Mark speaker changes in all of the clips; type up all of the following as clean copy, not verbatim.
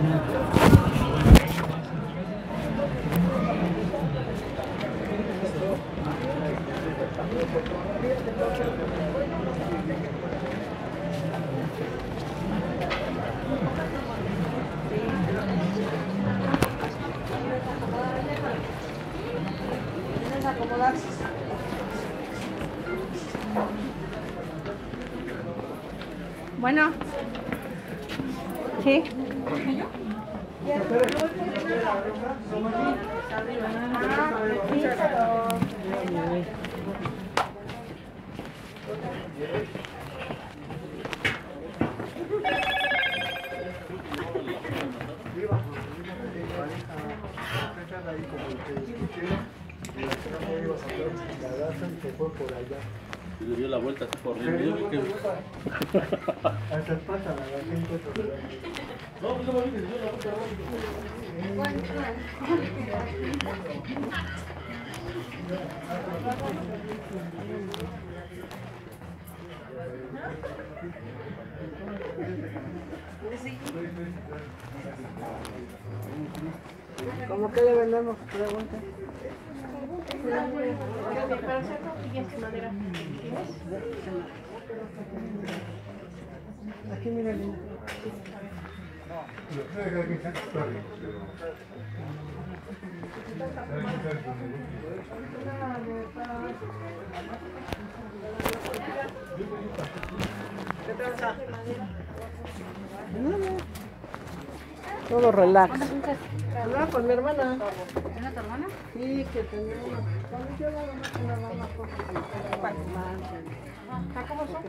Speaker 1: Acomodarse. Bueno. Sí.
Speaker 2: Y le dio la vuelta así corriendo. Yo vi que...
Speaker 3: Hasta pasa la gente.
Speaker 2: No, pues no me dio la vuelta
Speaker 3: ¿Cómo que le vendemos? Pregunta.
Speaker 1: Pero hacer tortillas de madera.
Speaker 3: Aquí mira linda.
Speaker 1: ¿Qué tranza?
Speaker 3: Todo relax. Habla con mi hermana.
Speaker 1: ¿Es tu hermana?
Speaker 3: Sí, que tenía una. Cuando yo nada más una mamá cosa
Speaker 1: ¿Cómo son?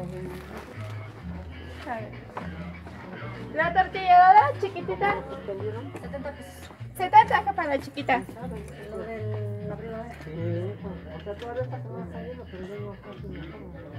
Speaker 3: que
Speaker 1: La tortilla, ¿verdad? Chiquitita. 70 pesos. 70 para la chiquita.
Speaker 3: Lo de la primera vez. Sí, o sea, toda esta que me ha salido, pero yo no sé si me como.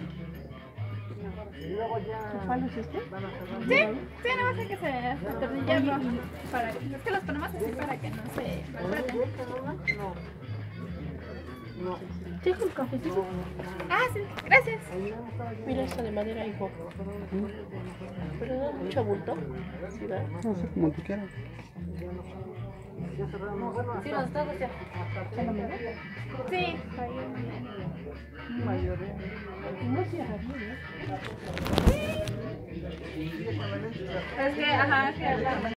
Speaker 3: Y luego ya. ¿Cuál es este? Van a cerrar.
Speaker 1: Sí, nada más hay que se tortillarlo. Es que los ponemos así para que no se maltraten.
Speaker 3: No. No.
Speaker 1: Sí, con cafecito. Ah, sí, gracias.
Speaker 4: Mira esta de madera, hijo. Pero da mucho abulto. Sí, da.
Speaker 3: No sé, como tú quieras.
Speaker 1: Sí, los dos, ya. Sí.
Speaker 3: Mayoría. No se
Speaker 1: Es que, ajá, que